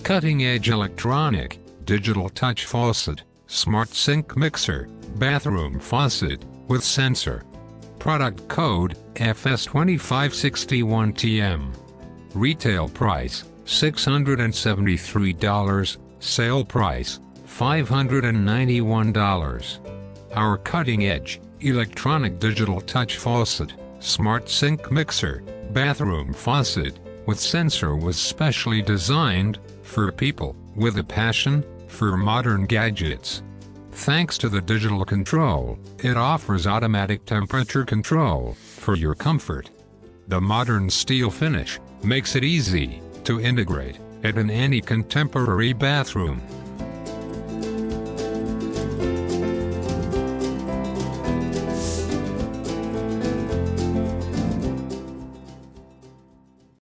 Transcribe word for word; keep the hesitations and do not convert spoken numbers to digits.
Cutting-edge electronic, digital touch faucet, smart sink mixer, bathroom faucet, with sensor. Product code, F S two five six one T M. Retail price, six hundred seventy-three dollars, sale price, five hundred ninety-one dollars. Our cutting-edge, electronic digital touch faucet, smart sink mixer, bathroom faucet, with sensor was specially designed for people with a passion for modern gadgets. Thanks to the digital control, it offers automatic temperature control for your comfort. The modern steel finish makes it easy to integrate it in any contemporary bathroom.